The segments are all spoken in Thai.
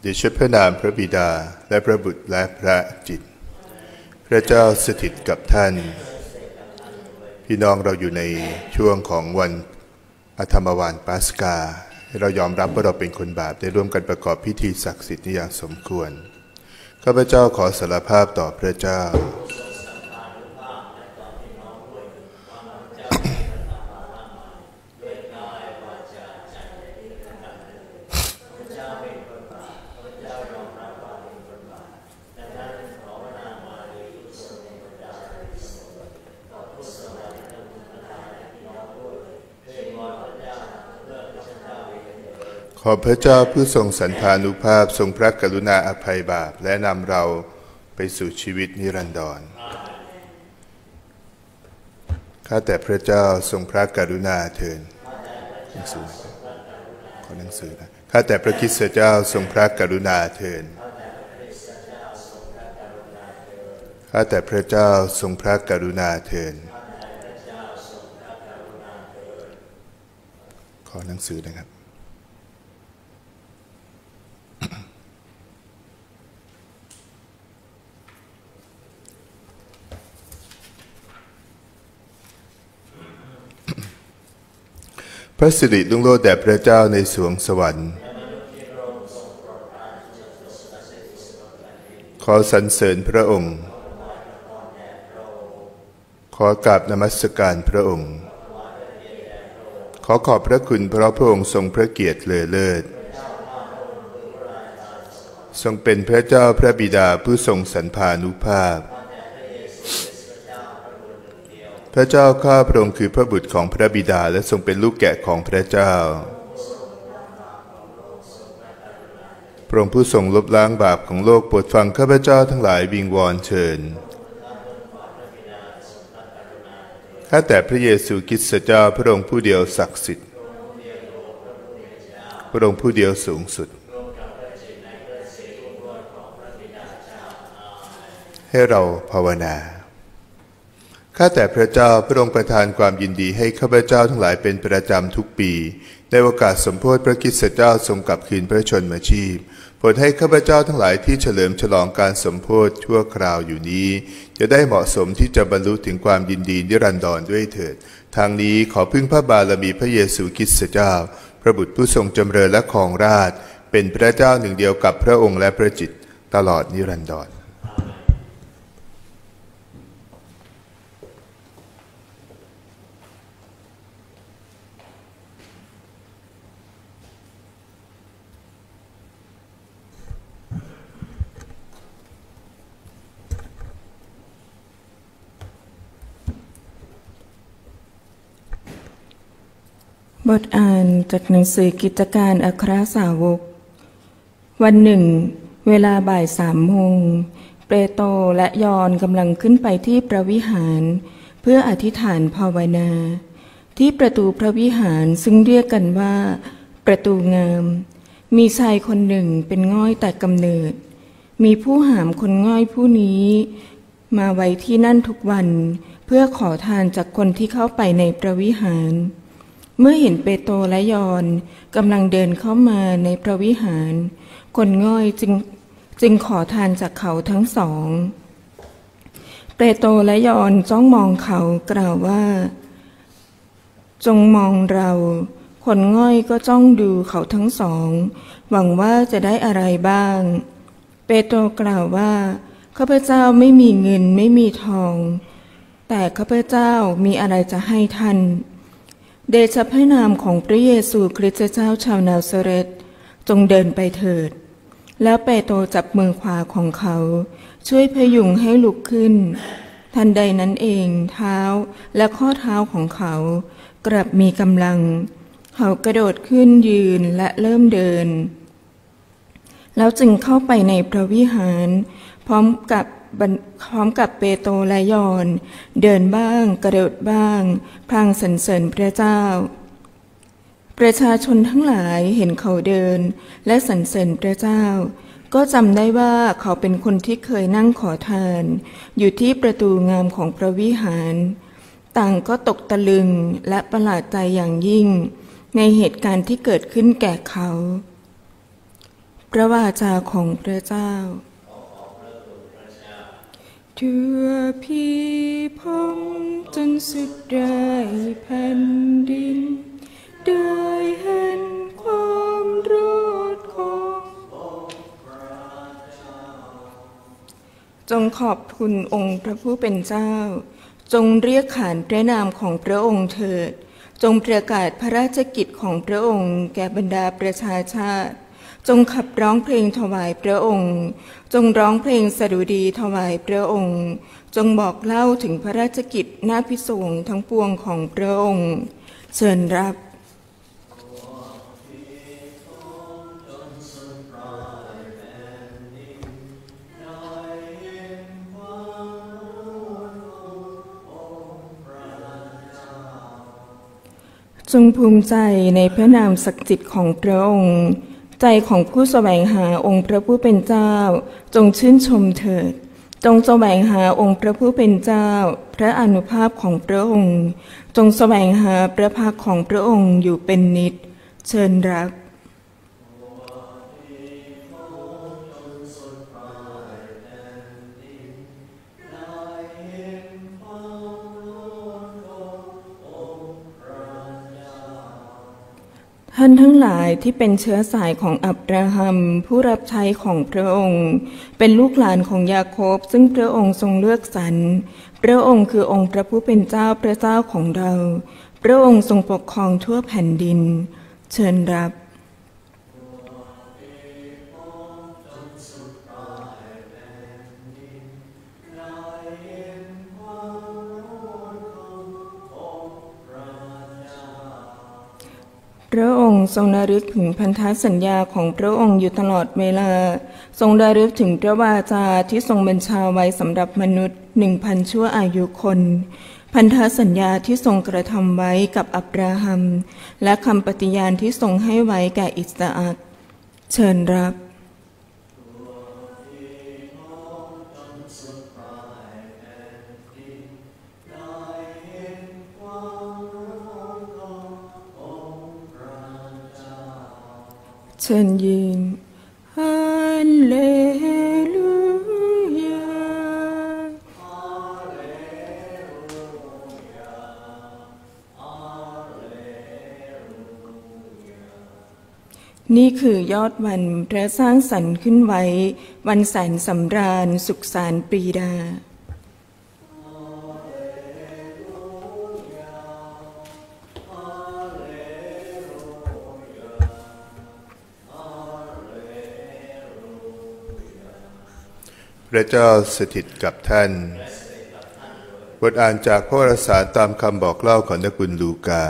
เดชพระนามพระบิดาและพระบุตรและพระจิตพระเจ้าสถิตกับท่านพี่น้องเราอยู่ในช่วงของวันอธรรมวาลปัสกาเรายอมรับว่าเราเป็นคนบาปได้ร่วมกันประกอบพิธีศักดิ์สิทธิ์อย่างสมควรข้าพเจ้าขอสารภาพต่อพระเจ้าขอพระเจ้าผู้ทรงสันธานุภาพทรงพระกรุณาอภัยบาปและนำเราไปสู่ชีวิตนิรันดรข้าแต่พระเจ้าทรงพระกรุณาเถิดขอหนังสือนะข้าแต่พระคริสต์เจ้าทรงพระกรุณาเถิดข้าแต่พระเจ้าทรงพระกรุณาเถิดขอหนังสือนะครับพระสิริรุ่งโรจน์แด่พระเจ้าในสวงสวรรค์ขอสรรเสริญพระองค์ขอกราบนมัสการพระองค์ขอขอบพระคุณเพราะพระองค์ทรงพระเกียรติเลอเลิศทรงเป็นพระเจ้าพระบิดาผู้ทรงสันพานุภาพพระเจ้าข้าพระองค์คือพระบุตรของพระบิดาและทรงเป็นลูกแกะของพระเจ้าพระองค์ผู้ทรงลบล้างบาปของโลกโปรดฟังข้าพเจ้าทั้งหลายวิงวอนเชิญข้าแต่พระเยซูคริสต์เจ้าพระองค์ผู้เดียวศักดิ์สิทธิ์พระองค์ผู้เดียวสูงสุดให้เราภาวนาข้าแต่พระเจ้าพระองค์ประทานความยินดีให้ข้าพเจ้าทั้งหลายเป็นประจำทุกปีในโอกาสสมโภชพระคริสต์เจ้าทรงกลับคืนพระชนมชีพโปรดให้ข้าพเจ้าทั้งหลายที่เฉลิมฉลองการสมโภชชั่วคราวอยู่นี้จะได้เหมาะสมที่จะบรรลุถึงความยินดีนิรันดรด้วยเถิดทางนี้ขอพึ่งพระบารมีพระเยซูคริสต์เจ้าพระบุตรผู้ทรงจำเริญและครองราชย์เป็นพระเจ้าหนึ่งเดียวกับพระองค์และพระจิตรตลอดนิรันดรบทอ่านจากหนังสือกิจการอัครสาวกวันหนึ่งเวลาบ่าย3 โมงเปโตรและยอห์นกำลังขึ้นไปที่พระวิหารเพื่ออธิษฐานภาวนาที่ประตูพระวิหารซึ่งเรียกกันว่าประตูงามมีชายคนหนึ่งเป็นง่อยแต่กำเนิดมีผู้หามคนง่อยผู้นี้มาไว้ที่นั่นทุกวันเพื่อขอทานจากคนที่เข้าไปในพระวิหารเมื่อเห็นเปโตรและยอห์นกำลังเดินเข้ามาในพระวิหารคนง่อยจึงขอทานจากเขาทั้งสองเปโตรและยอห์นจ้องมองเขากล่าวว่าจงมองเราคนง่อยก็จ้องดูเขาทั้งสองหวังว่าจะได้อะไรบ้างเปโตรกล่าวว่าข้าพเจ้าไม่มีเงินไม่มีทองแต่ข้าพเจ้ามีอะไรจะให้ท่านเดชะพระนามของพระเยซูคริสต์เจ้าชาวนาซาเรตจงเดินไปเถิดแล้วเปโตรจับมือขวาของเขาช่วยพยุงให้ลุกขึ้นทันใดนั้นเองเท้าและข้อเท้าของเขากลับมีกำลังเขากระโดดขึ้นยืนและเริ่มเดินแล้วจึงเข้าไปในพระวิหารพร้อมกับเปโตรและยอห์นเดินบ้างกระโดดบ้างพลางสรรเสริญพระเจ้าประชาชนทั้งหลายเห็นเขาเดินและสรรเสริญพระเจ้าก็จำได้ว่าเขาเป็นคนที่เคยนั่งขอทานอยู่ที่ประตูงามของพระวิหารต่างก็ตกตะลึงและประหลาดใจอย่างยิ่งในเหตุการณ์ที่เกิดขึ้นแก่เขาพพระวาจาของพระเจ้าทั่วพิภพจนสุดรายแผ่นดินได้เห็นความรอดของจงขอบคุณองค์พระผู้เป็นเจ้าจงเรียกขานพระนามของพระองค์เถิดจงประกาศพระราชกิจของพระองค์แก่บรรดาประชาชาติจงขับร้องเพลงถวายพระองค์จงร้องเพลงสดุดีถวายพระองค์จงบอกเล่าถึงพระราชกิจน่าพิศวงทั้งปวงของพระองค์เชิญรับจงภูมิใจในพระนามศักดิ์สิทธิ์ของพระองค์ใจของผู้แสวงหาองค์พระผู้เป็นเจ้าจงชื่นชมเถิดจงแสวงหาองค์พระผู้เป็นเจ้าพระอานุภาพของพระองค์จงแสวงหาพระภาคของพระองค์อยู่เป็นนิจเชิญรับท่านทั้งหลายที่เป็นเชื้อสายของอับราฮัมผู้รับใช้ของพระองค์เป็นลูกหลานของยาโคบซึ่งพระองค์ทรงเลือกสรรพระองค์คือองค์พระผู้เป็นเจ้าพระเจ้าของเราพระองค์ทรงปกครองทั่วแผ่นดินเชิญรับพระองค์ทรงระลึกถึงพันธสัญญาของพระองค์อยู่ตลอดเวลาทรงระลึกถึงพระวาจาที่ทรงบัญชาไว้สำหรับมนุษย์ 1,000 ชั่วอายุคนพันธสัญญาที่ทรงกระทำไว้กับอับราฮัมและคำปฏิญาณที่ทรงให้ไว้แก่อิสอัคเชิญรับเชิญยืนฮาเลลูยานี่คือยอดวันพระสร้างสรรค์ขึ้นไว้วันแสนสำราญสุขสันต์ปรีดาพระเจ้าสถิตกับท่านบทอ่านจากพระวารสารตามคำบอกเล่าของนักบุญลูกา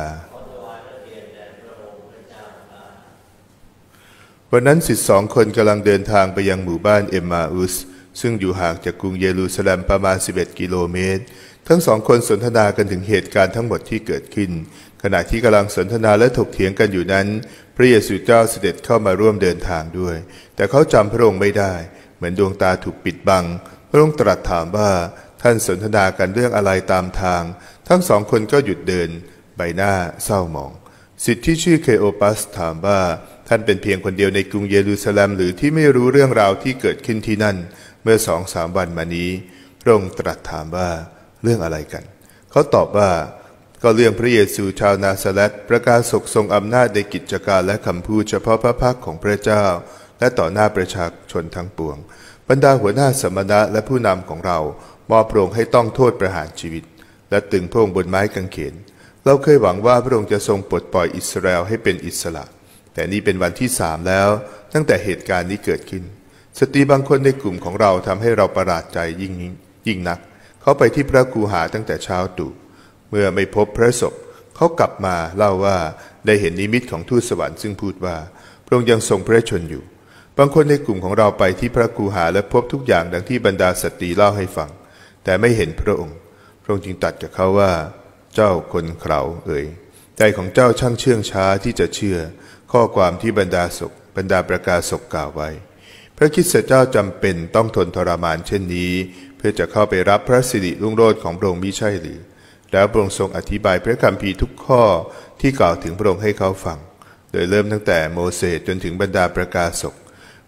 วันนั้นศิษย์2 คนกำลังเดินทางไปยังหมู่บ้านเอมมาอุสซึ่งอยู่ห่างจากกรุงเยรูซาเล็มประมาณ11 กิโลเมตรทั้ง2 คนสนทนากันถึงเหตุการณ์ทั้งหมดที่เกิดขึ้นขณะที่กำลังสนทนาและถกเถียงกันอยู่นั้นพระเยซูเจ้าเสด็จเข้ามาร่วมเดินทางด้วยแต่เขาจำพระองค์ไม่ได้เหมือนดวงตาถูกปิดบังพระองค์ตรัสถามว่าท่านสนทนากันเรื่องอะไรตามทางทั้ง2 คนก็หยุดเดินใบหน้าเศร้าหมองศิษย์ที่ชื่อเคโอปัสถามว่าท่านเป็นเพียงคนเดียวในกรุงเยรูซาเล็มหรือที่ไม่รู้เรื่องราวที่เกิดขึ้นที่นั่นเมื่อ 2-3 วันมานี้พระองค์ตรัสถามว่าเรื่องอะไรกันเขาตอบว่าก็เรื่องพระเยซูชาวนาซาเรตประกาศทรงอำนาจในกิจการและคำพูดเฉพาะพระพักของพระเจ้าและต่อหน้าประชาชนทั้งปวงบรรดาหัวหน้าสมณะและผู้นำของเรามอบพระองค์ให้ต้องโทษประหารชีวิตและตึงพระองค์บนไม้กางเขนเราเคยหวังว่าพระองค์จะทรงปลดปล่อยอิสราเอลให้เป็นอิสระแต่นี่เป็นวันที่3แล้วตั้งแต่เหตุการณ์นี้เกิดขึ้นสตรีบางคนในกลุ่มของเราทำให้เราประหลาดใจยิ่งนักเขาไปที่พระคูหาตั้งแต่เช้าตรู่เมื่อไม่พบพระศพเขากลับมาเล่าว่าได้เห็นนิมิตของทูตสวรรค์ซึ่งพูดว่าพระองค์ยังทรงพระชนอยู่บางคนในกลุ่มของเราไปที่พระคูหาและพบทุกอย่างดังที่บรรดาสตรีเล่าให้ฟังแต่ไม่เห็นพระองค์จึงตรัสกับเขาว่าเจ้าคนเขลาใจของเจ้าช่างเชื่องช้าที่จะเชื่อข้อความที่บรรดาประกาศกล่าวไว้พระคริสต์เจ้าจำเป็นต้องทนทรมานเช่นนี้เพื่อจะเข้าไปรับพระสิริรุ่งโรจน์ของพระองค์มิใช่หรือแล้วพระองค์ทรงอธิบายพระคัมภีร์ทุกข้อที่กล่าวถึงพระองค์ให้เขาฟังโดยเริ่มตั้งแต่โมเสสจนถึงบรรดาประกาศก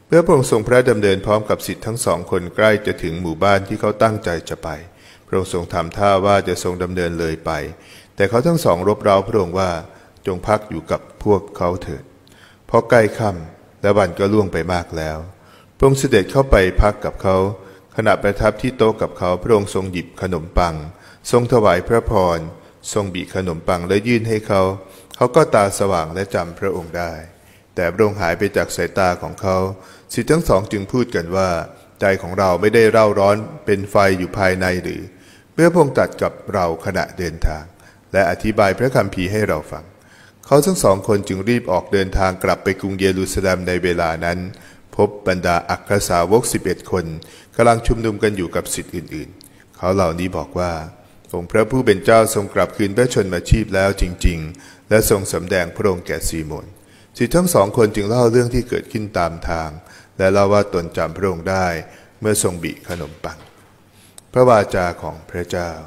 เมื่อพระองค์ทรงพระดำเนินพร้อมกับศิษย์ทั้งสองคนใกล้จะถึงหมู่บ้านที่เขาตั้งใจจะไปพระองค์ทรงทำท่าว่าจะทรงดำเนินเลยไปแต่เขาทั้งสองรบเร้าพระองค์ว่าจงพักอยู่กับพวกเขาเถิดเพราะใกล้ค่ำและวันก็ล่วงไปมากแล้วพระองค์เสด็จเข้าไปพักกับเขาขณะประทับที่โต๊ะกับเขาพระองค์ทรงหยิบขนมปังทรงถวายพระพรทรงบิขนมปังและยื่นให้เขาก็ตาสว่างและจำพระองค์ได้แต่พระองค์หายไปจากสายตาของเขาศิษย์ทั้งสองจึงพูดกันว่าใจของเราไม่ได้เร่าร้อนเป็นไฟอยู่ภายในหรือเมื่อพระองค์ตรัสกับเราขณะเดินทางและอธิบายพระคัมภีร์ให้เราฟังเขาทั้งสองคนจึงรีบออกเดินทางกลับไปกรุงเยรูซาเล็มในเวลานั้นพบบรรดาอัครสาวก11 คนกำลังชุมนุมกันอยู่กับศิษย์อื่นๆเขาเหล่านี้บอกว่าองค์พระผู้เป็นเจ้าทรงกลับคืนพระชนมาชีพแล้วจริงๆและทรงสำแดงพระองค์แก่ซีโมนศิษย์ทั้งสองคนจึงเล่าเรื่องที่เกิดขึ้นตามทางและเล่าว่าตนจำพระองค์ได้เมื่อทรงบิขนมปังพระวาจาของพระเจ้า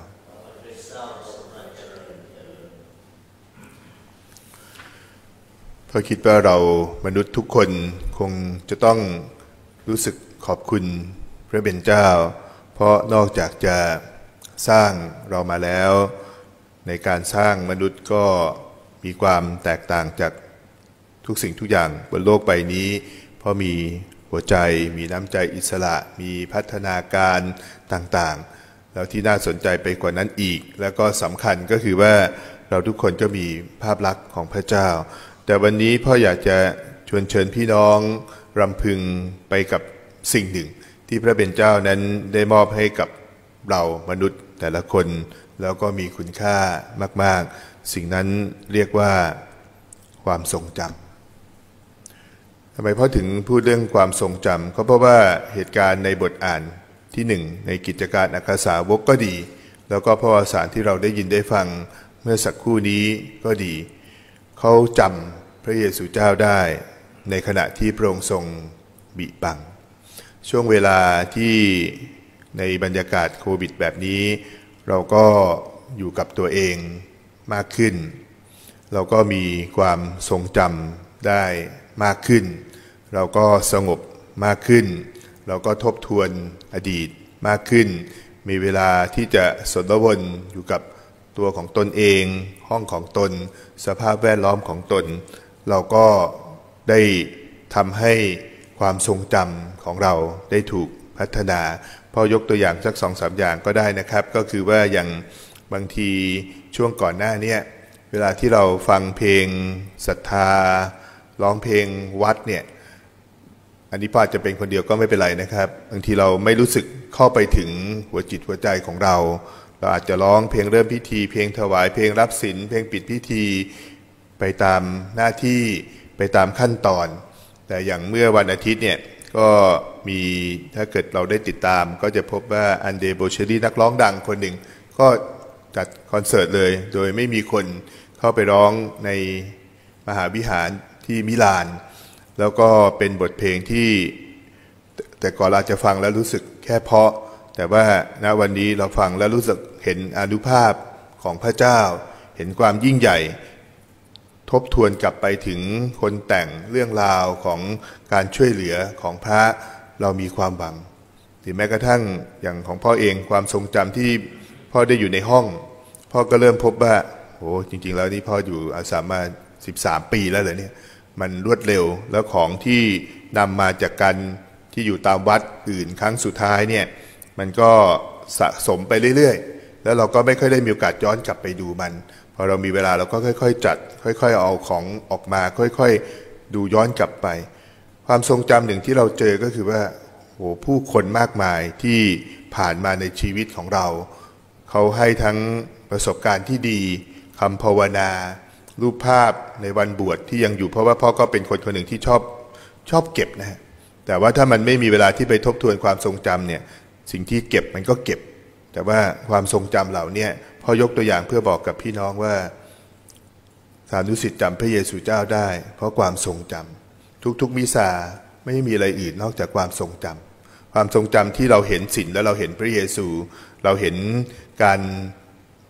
พอคิดว่าเรามนุษย์ทุกคนคงจะต้องรู้สึกขอบคุณพระเป็นเจ้าเพราะนอกจากจะสร้างเรามาแล้วในการสร้างมนุษย์ก็มีความแตกต่างจากทุกสิ่งทุกอย่างบนโลกใบนี้เพราะมีหัวใจมีน้ำใจอิสระมีพัฒนาการต่างๆแล้วที่น่าสนใจไปกว่านั้นอีกแล้วก็สำคัญก็คือว่าเราทุกคนก็มีภาพลักษณ์ของพระเจ้าแต่วันนี้พ่ออยากจะชวนเชิญพี่น้องรำพึงไปกับสิ่งหนึ่งที่พระเป็นเจ้านั้นได้มอบให้กับเรามนุษย์แต่ละคนแล้วก็มีคุณค่ามากๆสิ่งนั้นเรียกว่าความทรงจำทำไมพ่อถึงพูดเรื่องความทรงจำก็เพราะว่าเหตุการณ์ในบทอ่านที่หนึ่งในกิจการอัครสาวกก็ดีแล้วก็พระวสารที่เราได้ยินได้ฟังเมื่อสักครู่นี้ก็ดีเขาจำพระเยซูเจ้าได้ในขณะที่พระองค์ทรงบิปังช่วงเวลาที่ในบรรยากาศโควิดแบบนี้เราก็อยู่กับตัวเองมากขึ้นเราก็มีความทรงจำได้มากขึ้นเราก็สงบมากขึ้นเราก็ทบทวนอดีตมากขึ้นมีเวลาที่จะสนทนาอยู่กับตัวของตนเองห้องของตนสภาพแวดล้อมของตนเราก็ได้ทำให้ความทรงจำของเราได้ถูกพัฒนาพอยกตัวอย่างสัก 2-3 อย่างก็ได้นะครับก็คือว่าอย่างบางทีช่วงก่อนหน้านี้เวลาที่เราฟังเพลงศรัทธาร้องเพลงวัดเนี่ยอันนี้พอจะเป็นคนเดียวก็ไม่เป็นไรนะครับบางทีเราไม่รู้สึกเข้าไปถึงหัวจิตหัวใจของเราอาจจะร้องเพลงเริ่มพิธีเพลงถวายเพลงรับศีลเพลงปิดพิธีไปตามหน้าที่ไปตามขั้นตอนแต่อย่างเมื่อวันอาทิตย์เนี่ยก็มีถ้าเกิดเราได้ติดตามก็จะพบว่าอันเดโบเชอรี่นักร้องดังคนหนึ่งก็จัดคอนเสิร์ตเลยโดยไม่มีคนเข้าไปร้องในมหาวิหารที่มิลานแล้วก็เป็นบทเพลงที่แต่ก่อนเราจะฟังแล้วรู้สึกแค่เพราะแต่ว่าณวันนี้เราฟังแล้วรู้สึกเห็นอานุภาพของพระเจ้าเห็นความยิ่งใหญ่ทบทวนกลับไปถึงคนแต่งเรื่องราวของการช่วยเหลือของพระเรามีความหวังถึงแม้กระทั่งอย่างของพ่อเองความทรงจำที่พ่อได้อยู่ในห้องพ่อก็เริ่มพบว่าโอ้จริงๆแล้วนี่พ่ออยู่อาสามา13 ปีแล้วเหรอเนี่ยมันรวดเร็วแล้วของที่นำมาจากการที่อยู่ตามวัดอื่นครั้งสุดท้ายเนี่ยมันก็สะสมไปเรื่อยๆแล้วเราก็ไม่ค่อยได้มีโอกาสย้อนกลับไปดูมันพอเรามีเวลาเราก็ค่อยๆจัดค่อยๆเอาของออกมาค่อยๆดูย้อนกลับไปความทรงจำหนึ่งที่เราเจอก็คือว่าโอ้ผู้คนมากมายที่ผ่านมาในชีวิตของเราเขาให้ทั้งประสบการณ์ที่ดีคำภาวนารูปภาพในวันบวชที่ยังอยู่เพราะว่าพ่อก็เป็นคนหนึ่งที่ชอบเก็บนะฮะแต่ว่าถ้ามันไม่มีเวลาที่ไปทบทวนความทรงจำเนี่ยสิ่งที่เก็บมันก็เก็บแต่ว่าความทรงจำเหล่านี้พ่อยกตัวอย่างเพื่อบอกกับพี่น้องว่าสาธุสิทธิ์จำพระเยซูเจ้าได้เพราะความทรงจำทุกๆมิสาไม่มีอะไรอื่นนอกจากความทรงจำความทรงจำที่เราเห็นศีลแล้วเราเห็นพระเยซูเราเห็นการ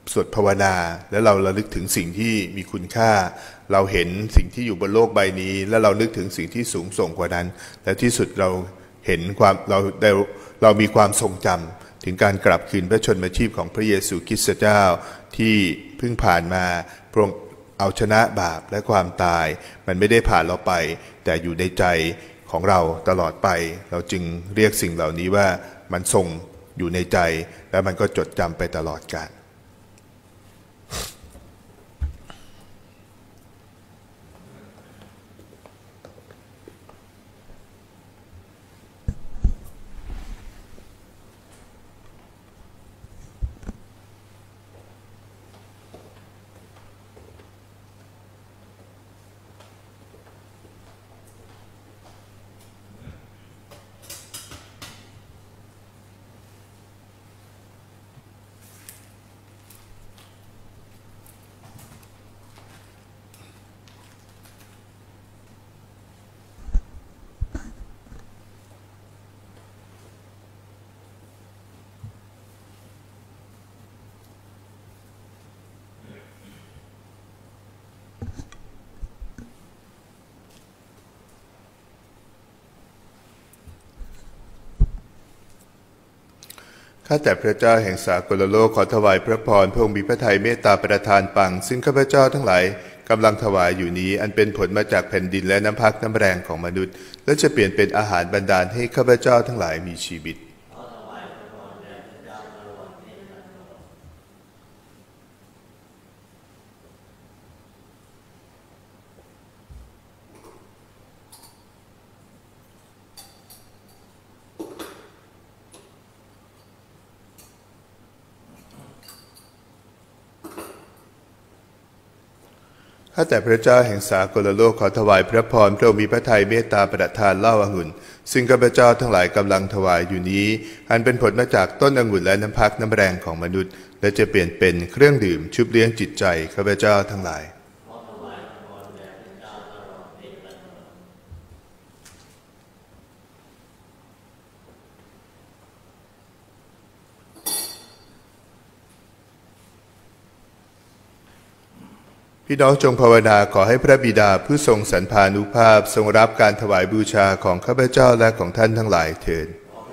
สวดภาวนาแล้วเราระลึกถึงสิ่งที่มีคุณค่าเราเห็นสิ่งที่อยู่บนโลกใบนี้แล้วเรานึกถึงสิ่งที่สูงส่งกว่านั้นและที่สุดเราเห็นเรามีความทรงจำถึงการกลับคืนพระชนมาชีพของพระเยซูคริสต์เจ้าที่เพิ่งผ่านมาพระองค์เอาชนะบาปและความตายมันไม่ได้ผ่านเราไปแต่อยู่ในใจของเราตลอดไปเราจึงเรียกสิ่งเหล่านี้ว่ามันทรงอยู่ในใจและมันก็จดจำไปตลอดกาลข้าแต่พระเจ้าแห่งสากลโลกขอถวายพระพรพระองค์มีพระทัยเมตตาประทานปังซึ่งข้าพเจ้าทั้งหลายกำลังถวายอยู่นี้อันเป็นผลมาจากแผ่นดินและน้ำพักน้ำแรงของมนุษย์และจะเปลี่ยนเป็นอาหารบันดาลให้ข้าพเจ้าทั้งหลายมีชีวิตข้าแต่พระเจ้าแห่งสากลโลกขอถวายพระพรพระองค์มีพระทัยเมตตาประทานเหล้าองุ่นซึ่งข้าพเจ้าทั้งหลายกำลังถวายอยู่นี้อันเป็นผลมาจากต้นองุ่นและน้ำพักน้ำแรงของมนุษย์และจะเปลี่ยนเป็นเครื่องดื่มชุบเลี้ยงจิตใจข้าพเจ้าทั้งหลายพี่น้องจงภาวนาขอให้พระบิดาผู้ทรงสรรพานุภาพทรงรับการถวายบูชาของข้าพเจ้าและของท่านทั้งหลายเถิด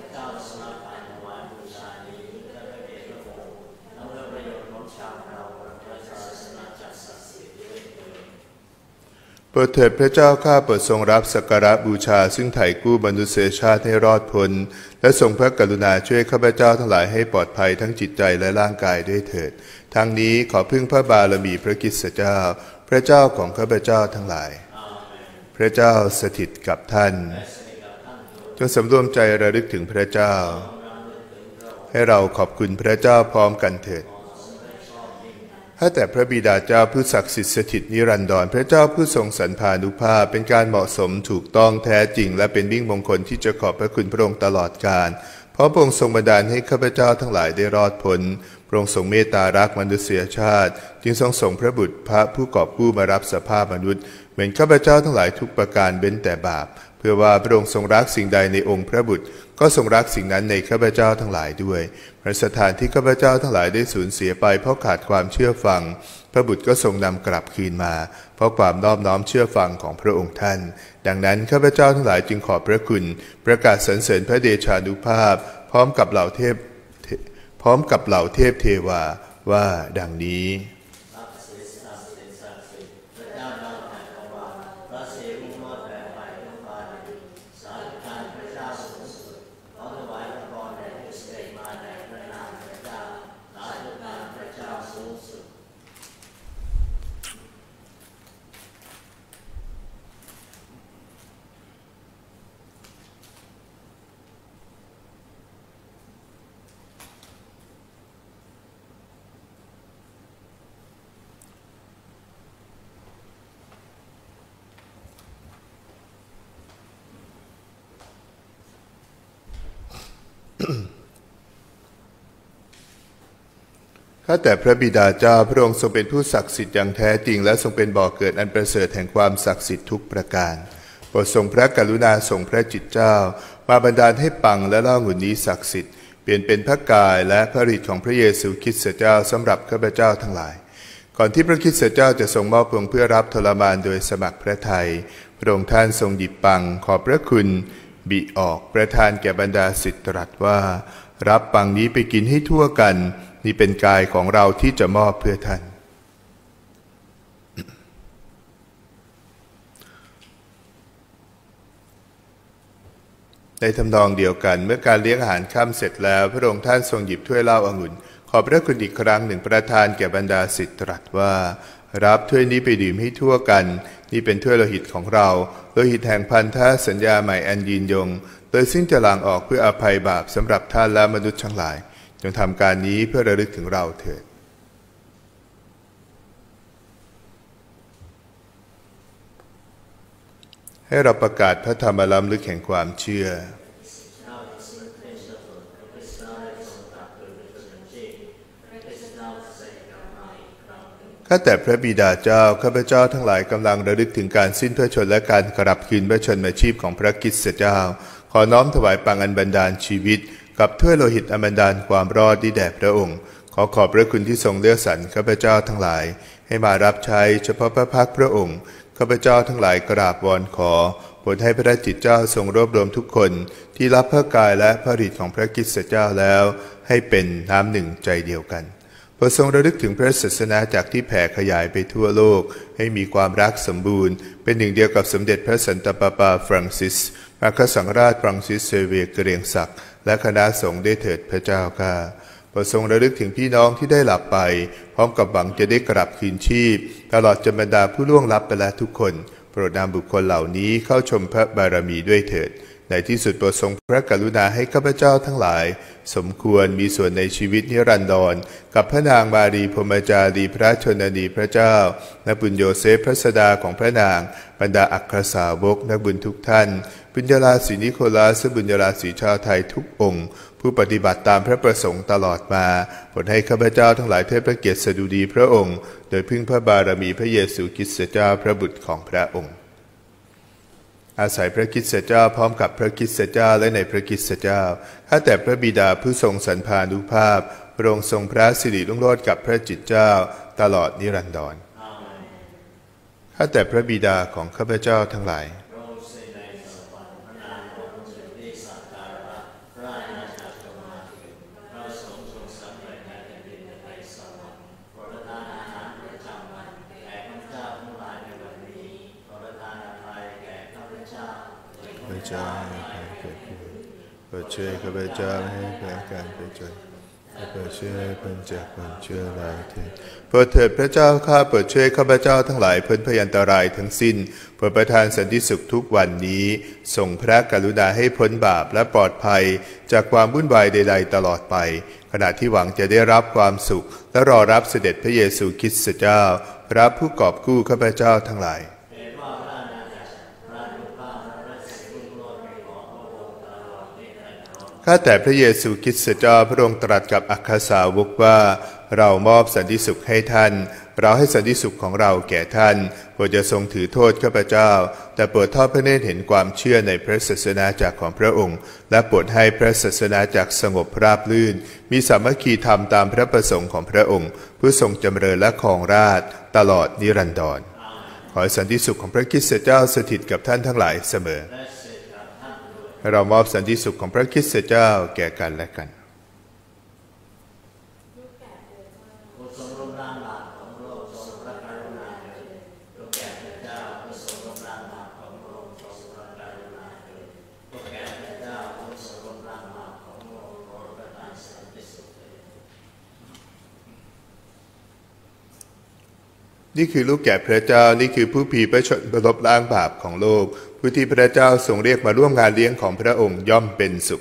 โปรดเถิดพระเจ้าข้าโปรดทรงรับสักการะบูชาซึ่งไถ่กู้มนุษยชาติให้รอดพ้นและทรงพระกรุณาช่วยข้าพเจ้าทั้งหลายให้ปลอดภัยทั้งจิตใจและร่างกายด้วยเถิดทางนี้ขอพึ่งพระบารมีพระคริสต์เจ้าพระเจ้าของข้าพเจ้าทั้งหลายพระเจ้าสถิตกับท่านจงสำรวมใจระลึกถึงพระเจ้าให้เราขอบคุณพระเจ้าพร้อมกันเถิดข้าแต่พระบิดาเจ้าผู้ศักดิ์สิทธิ์สถิตนิรันดรพระเจ้าผู้ทรงสรรพานุภาพเป็นการเหมาะสมถูกต้องแท้จริงและเป็นมิ่งมงคลที่จะขอบพระคุณพระองค์ตลอดกาลเพราะพระองค์ทรงบันดาลให้ข้าพเจ้าทั้งหลายได้รอดพ้นพระองค์ทรงเมตตารักมนุษยชาติจึงทรงส่งพระบุตรพระผู้กอบกู้มารับสภาพมนุษย์เหมือนข้าพเจ้าทั้งหลายทุกประการเว้นแต่บาปเพื่อว่าพระองค์ทรงรักสิ่งใดในองค์พระบุตรก็ทรงรักสิ่งนั้นในข้าพเจ้าทั้งหลายด้วยพระสถานที่ข้าพเจ้าทั้งหลายได้สูญเสียไปเพราะขาดความเชื่อฟังพระบุตรก็ทรงนำกลับคืนมาเพราะความนอบน้อมเชื่อฟังของพระองค์ท่านดังนั้นข้าพเจ้าทั้งหลายจึงขอบพระคุณประกาศสรรเสริญพระเดชานุภาพพร้อมกับเหล่าเทพเทวาว่าดังนี้ข้าแต่พระบิดาเจ้าพระองค์ทรงเป็นผู้ศักดิ์สิทธิ์อย่างแท้จริงและทรงเป็นบ่อเกิดอันประเสริฐแห่งความศักดิ์สิทธิ์ทุกประการโปรดทรงพระกรุณาทรงพระจิตเจ้ามาบันดาลให้ปังและเหล้าองุ่นนี้ศักดิ์สิทธิ์เปลี่ยนเป็นพระกายและพระฤทธิ์ของพระเยซูคริสต์เจ้าสำหรับข้าพเจ้าทั้งหลายก่อนที่พระคริสต์เจ้าจะทรงมอบพระองค์เพื่อรับทรมานโดยสมัครพระทัยพระองค์ท่านทรงหยิบปังขอบพระคุณบิออกประทานแก่บรรดาศิษย์ตรัสว่ารับปังนี้ไปกินให้ทั่วกันนี่เป็นกายของเราที่จะมอบเพื่อท่านในทำนองเดียวกันเมื่อการเลี้ยงอาหารค่ำเสร็จแล้วพระองค์ท่านทรงหยิบถ้วยเหล้าองุ่นขอบพระคุณอีกครั้งหนึ่งประทานแก่บรรดาศิษย์ตรัสว่ารับถ้วยนี้ไปดื่มให้ทั่วกันนี่เป็นถ้วยโลหิตของเราโลหิตแห่งพันธสัญญาใหม่อันยืนยงโดยซึ่งจะหลั่งออกเพื่ออภัยบาปสำหรับท่านและมนุษย์ทั้งหลายจงทำการนี้เพื่อระลึกถึงเราเถิดให้เราประกาศพระธรรมล้ำลึกแห่งความเชื่อข้าแต่พระบิดาเจ้าข้าพเจ้าทั้งหลายกำลังระลึกถึงการสิ้นพระชนม์และการกลับคืนพระชนมาชีพของพระคริสต์เจ้าขอน้อมถวายปังอันบันดาลชีวิตกับถ้วยโลหิตอันบันดาลความรอดนี้แด่พระองค์ขอพระคุณที่ทรงเลือกสรรข้าพเจ้าทั้งหลายให้มารับใช้เฉพาะพระพักพระองค์ข้าพเจ้าทั้งหลายกราบวอนขอโปรดให้พระจิตเจ้าทรงรวบรวมทุกคนที่รับพระกายและพระฤทธิ์ของพระคริสต์เจ้าแล้วให้เป็นน้ำหนึ่งใจเดียวกันโปรดทรงระลึกถึงพระศาสนาจักรที่แผ่ขยายไปทั่วโลกให้มีความรักสมบูรณ์เป็นหนึ่งเดียวกับสมเด็จพระสันตะปาปาฟรังซิสอัครสังฆราชฟรังซิสเซเวียร์เกรียงศักดิ์และคณะสงฆ์ได้เถิดพระเจ้าข้าโปรดทรงระลึกถึงพี่น้องที่ได้หลับไปพร้อมกับหวังจะได้กลับคืนชีพตลอดจนบรรดาผู้ล่วงลับไปแล้วทุกคนโปรดนำบุคคลเหล่านี้เข้าชมพระบารมีด้วยเถิดในที่สุดโปรดทรงพระกรุณาให้ข้าพเจ้าทั้งหลายสมควรมีส่วนในชีวิตนิรันดรกับพระนางมารีพรหมจารีพระชนนีพระเจ้านักบุญโยเซฟพระสดาของพระนางบรรดาอัครสาวกนักบุญทุกท่านบุญญาราศีนิโคลัสบุญญาราศีชาวไทยทุกองค์ผู้ปฏิบัติตามพระประสงค์ตลอดมาโปรดให้ข้าพเจ้าทั้งหลายเทิดพระเกียรติสดุดีพระองค์โดยพึ่งพระบารมีพระเยซูคริสต์เจ้าพระบุตรของพระองค์อาศัยพระคริสต์เจ้าพร้อมกับพระคริสต์เจ้าและในพระคริสต์เจ้าข้าแต่พระบิดาผู้ทรงสรรพานุภาพพระองค์ทรงพระสิริรุ่งโรจน์กับพระจิตเจ้าตลอดนิรันดรข้าแต่พระบิดาของข้าพเจ้าทั้งหลายเปิดช่วยข้าพเจ้าให้แก่การไปจนเปิดช่วยพ้นจากความชั่วร้ายเถิดโปรดเถิดพระเจ้าข้าเปิดช่วยข้าพเจ้าทั้งหลายพ้นพยันตรายทั้งสิ้นโปรดประทานสันติสุขทุกวันนี้ทรงพระกรุณาให้พ้นบาปและปลอดภัยจากความวุ่นวายใดๆตลอดไปขณะที่หวังจะได้รับความสุขและรอรับเสด็จพระเยซูคริสต์เจ้าพระผู้กอบกู้ข้าพเจ้าทั้งหลายข้าแต่พระเยซูคริสต์เจ้าพระองค์ตรัสกับอัครสาวกว่าเรามอบสันติสุขให้ท่านเราให้สันติสุขของเราแก่ท่านโปรดอย่าทรงถือโทษข้าพเจ้าแต่โปรดทอดพระเนตรเห็นความเชื่อในพระศาสนาจักรของพระองค์และโปรดให้พระศาสนาจักรสงบราบรื่นมีสามัคคีธรรมตามพระประสงค์ของพระองค์ผู้ทรงจำเริญและครองราชย์ตลอดนิรันดรขอสันติสุขของพระคริสต์เจ้าสถิตกับท่านทั้งหลายเสมอเรามอบสันติสุขของพระคริสต์เจ้าแก่กันและกันนี่คือลูกแกะพระเจ้านี่คือผู้ผีประชดลบล้างบาปของโลกผู้ที่พระเจ้าทรงเรียกมาร่วมงานเลี้ยงของพระองค์ย่อมเป็นสุข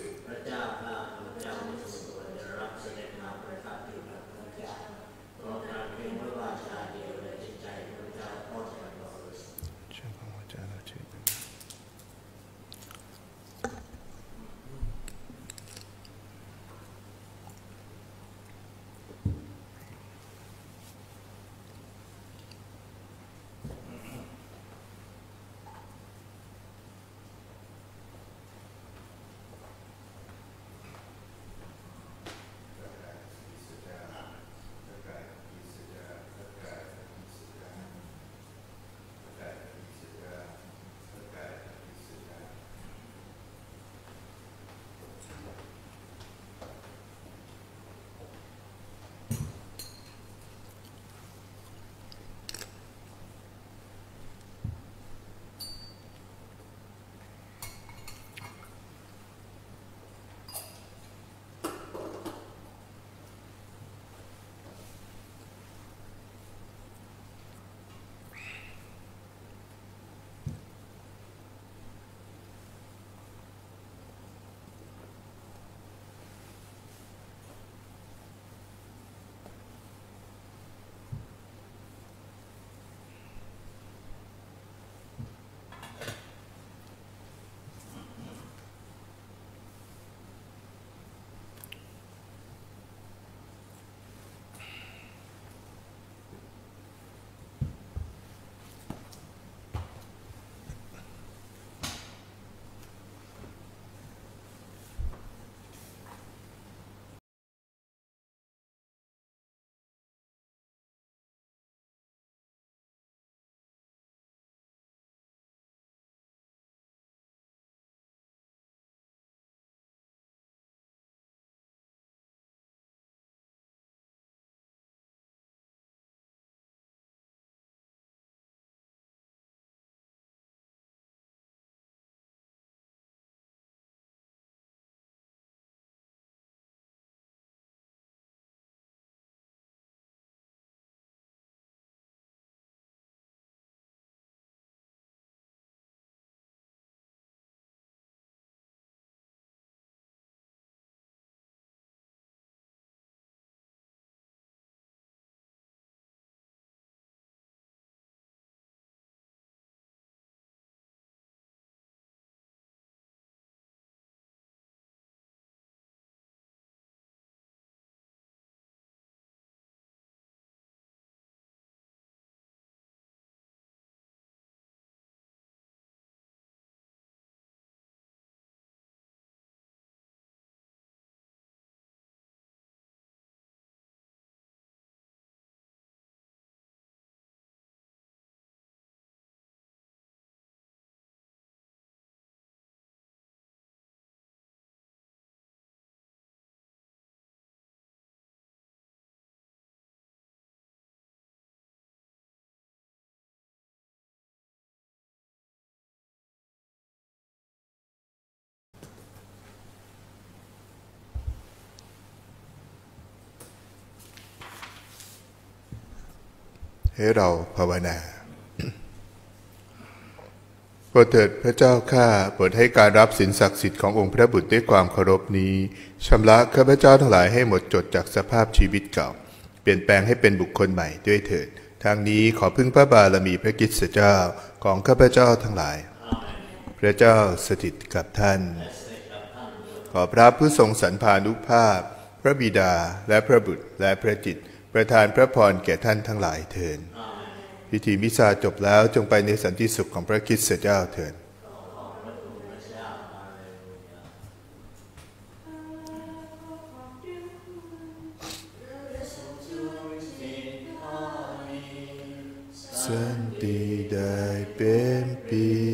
ให้เราภาวนาโปรดเถิดพระเจ้าข้าโปรดให้การรับศีลศักดิ์สิทธิ์ขององค์พระบุตรด้วยความเคารพนี้ชำระข้าพเจ้าทั้งหลายให้หมดจดจากสภาพชีวิตเก่าเปลี่ยนแปลงให้เป็นบุคคลใหม่ด้วยเถิดทางนี้ขอพึ่งพระบารมีพระกิตติเจ้าของข้าพเจ้าทั้งหลายพระเจ้าสถิตกับท่านขอพระผู้ทรงสรรพานุภาพพระบิดาและพระบุตรและพระจิตประทานพระพรแก่ท่านทั้งหลายเถิดพิธีมิสซาจบแล้วจงไปในสันติสุขของพระคริสต์เจ้าเถิดสันติได้เป็นปี